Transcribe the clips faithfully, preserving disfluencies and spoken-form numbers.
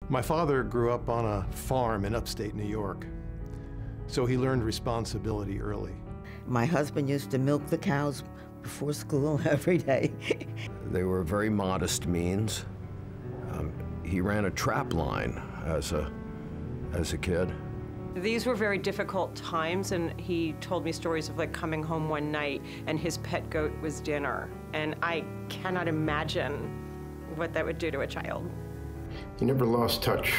My father grew up on a farm in upstate New York, so he learned responsibility early. My husband used to milk the cows before school every day. They were very modest means. Um, he ran a trap line as a, as a kid. These were very difficult times, and he told me stories of like coming home one night and his pet goat was dinner. And I cannot imagine what that would do to a child. He never lost touch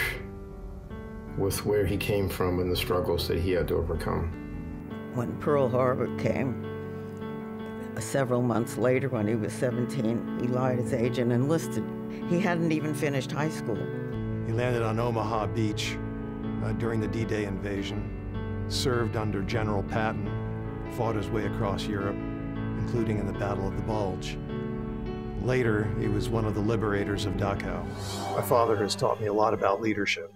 with where he came from and the struggles that he had to overcome. When Pearl Harbor came, several months later when he was seventeen, he lied his age and enlisted. He hadn't even finished high school. He landed on Omaha Beach uh, during the D Day invasion, served under General Patton, fought his way across Europe, including in the Battle of the Bulge. Later, he was one of the liberators of Dachau. My father has taught me a lot about leadership.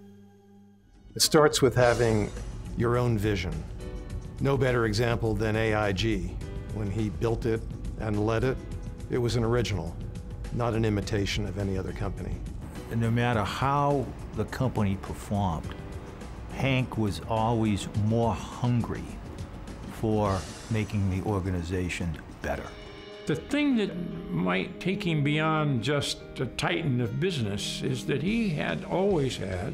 It starts with having your own vision. No better example than A I G. When he built it and led it, it was an original, not an imitation of any other company. And no matter how the company performed, Hank was always more hungry for making the organization better. The thing that might take him beyond just a titan of business is that he had always had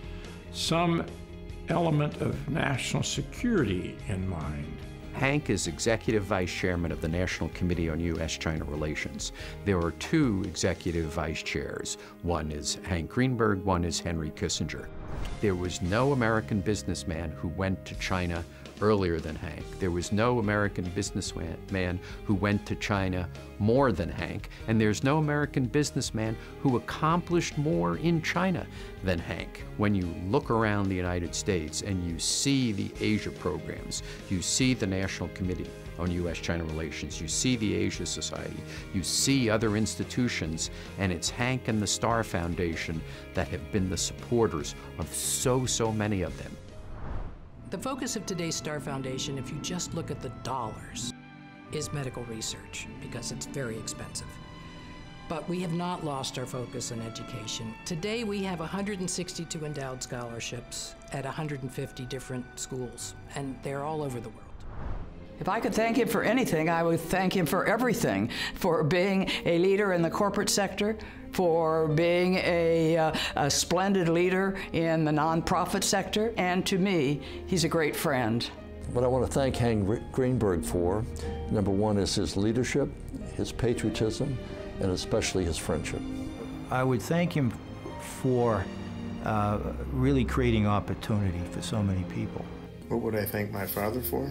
some element of national security in mind. Hank is Executive Vice Chairman of the National Committee on U S China Relations. There are two Executive Vice Chairs. One is Hank Greenberg, one is Henry Kissinger. There was no American businessman who went to China earlier than Hank. There was no American businessman who went to China more than Hank, and there's no American businessman who accomplished more in China than Hank. When you look around the United States and you see the Asia programs, you see the National Committee on U S China Relations, you see the Asia Society, you see other institutions, and it's Hank and the Starr Foundation that have been the supporters of so, so many of them. The focus of today's Starr Foundation, if you just look at the dollars, is medical research, because it's very expensive. But we have not lost our focus on education. Today we have one hundred sixty-two endowed scholarships at one hundred fifty different schools, and they're all over the world. If I could thank him for anything, I would thank him for everything, for being a leader in the corporate sector, for being a, uh, a splendid leader in the nonprofit sector, and to me, he's a great friend. What I want to thank Hank Greenberg for, number one, is his leadership, his patriotism, and especially his friendship. I would thank him for uh, really creating opportunity for so many people. What would I thank my father for?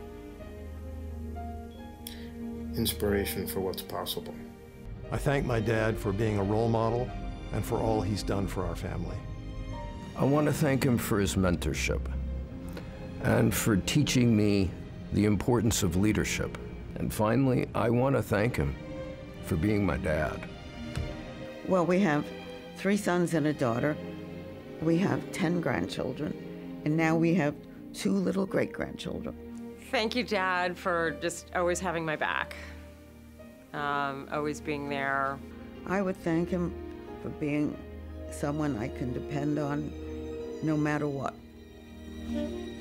Inspiration for what's possible. I thank my dad for being a role model and for all he's done for our family. I want to thank him for his mentorship and for teaching me the importance of leadership. And finally, I want to thank him for being my dad. Well, we have three sons and a daughter. We have ten grandchildren, and now we have two little great-grandchildren. Thank you, Dad, for just always having my back, um, always being there. I would thank him for being someone I can depend on no matter what.